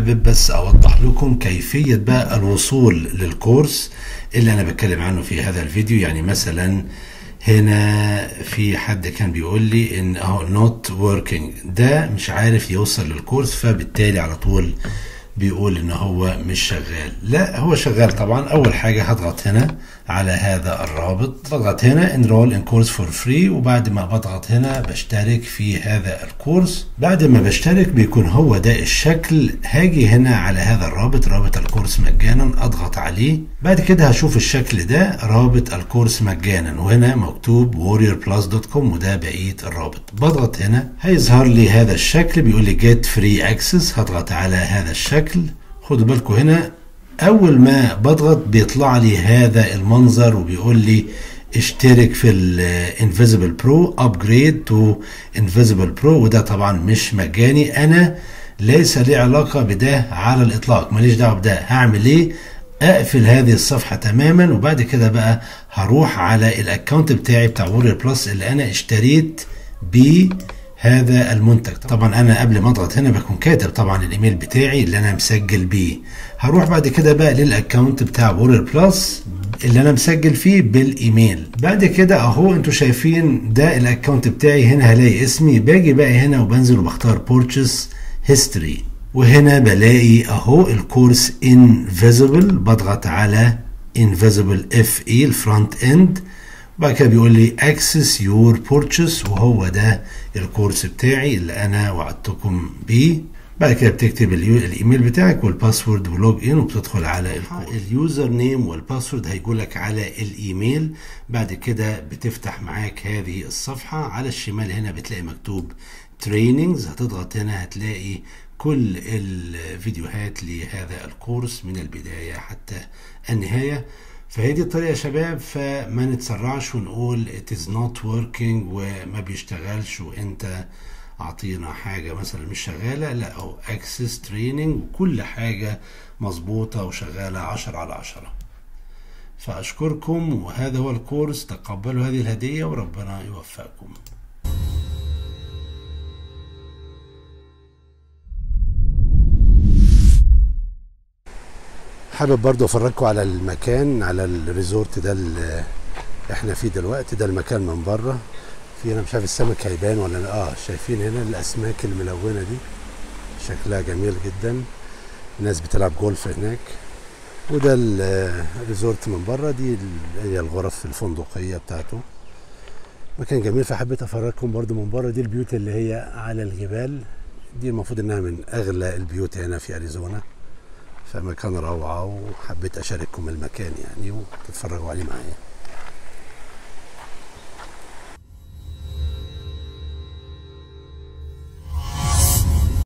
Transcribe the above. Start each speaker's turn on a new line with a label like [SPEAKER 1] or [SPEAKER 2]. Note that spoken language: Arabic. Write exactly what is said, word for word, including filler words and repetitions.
[SPEAKER 1] حابب بس اوضح لكم كيفية بقى الوصول للكورس اللي انا بتكلم عنه في هذا الفيديو. يعني مثلا هنا في حد كان بيقول لي ان اهو not working، ده مش عارف يوصل للكورس، فبالتالي على طول بيقول ان هو مش شغال. لا، هو شغال طبعا. اول حاجة هضغط هنا على هذا الرابط، بضغط هنا enroll in course for free، وبعد ما بضغط هنا بشترك في هذا الكورس. بعد ما بشترك بيكون هو ده الشكل. هاجي هنا على هذا الرابط، رابط الكورس مجانا، اضغط عليه. بعد كده هشوف الشكل ده، رابط الكورس مجانا، وهنا مكتوب warrior plus دوت كوم، وده بقية الرابط. بضغط هنا هيظهر لي هذا الشكل، بيقول لي get free access. هضغط على هذا الشكل. خدوا بالكم هنا اول ما بضغط بيطلع لي هذا المنظر وبيقول لي اشترك في الانفيزبل برو، ابجريد تو انفيزبل برو، وده طبعا مش مجاني. انا ليس لي علاقة بده على الاطلاق، ماليش دعوة بده. هعمل ايه؟ اقفل هذه الصفحة تماما، وبعد كده بقى هروح على الاكونت بتاعي بتاع وورير بلس اللي انا اشتريت بيه هذا المنتج. طبعا انا قبل ما اضغط هنا بكون كاتب طبعا الايميل بتاعي اللي انا مسجل بيه. هروح بعد كده بقى للاكونت بتاع وورير بلس اللي انا مسجل فيه بالايميل. بعد كده اهو انتوا شايفين ده الاكونت بتاعي. هنا هلاقي اسمي، باجي بقى هنا وبنزل وبختار بورتشيس هيستوري، وهنا بلاقي اهو الكورس انفيزبل. بضغط على انفيزبل اف اي الفرونت اند، بعد كده بيقول لي access your purchase، وهو ده الكورس بتاعي اللي انا وعدتكم بيه. بعد كده بتكتب الايميل بتاعك والباسورد ولوج ان، وبتدخل على اليوزر نيم والباسورد هيقولك على الايميل. بعد كده بتفتح معاك هذه الصفحة. على الشمال هنا بتلاقي مكتوب trainings، هتضغط هنا هتلاقي كل الفيديوهات لهذا الكورس من البداية حتى النهاية. فهي دي الطريقة يا شباب، فما نتسرعش ونقول it is not working وما بيشتغلش وانت اعطينا حاجة مثلا مش شغالة. لا، او access training وكل حاجة مظبوطة وشغالة عشرة على عشرة. فاشكركم، وهذا هو الكورس. تقبلوا هذه الهدية وربنا يوفقكم. حابب برضو افرجكم على المكان، على الريزورت ده اللي احنا فيه دلوقتي. ده المكان من بره. في هنا مش عارف السمك هيبان ولا اه شايفين هنا الاسماك الملونه دي، شكلها جميل جدا. الناس بتلعب جولف هناك. وده الريزورت من بره، دي هي الغرف الفندقيه بتاعته. مكان جميل، فحبيت افرجكم برضو من بره. دي البيوت اللي هي على الجبال، دي المفروض انها من اغلى البيوت هنا في اريزونا. فمكان روعة، وحبيت أشارككم المكان يعني وتتفرجوا عليه معايا.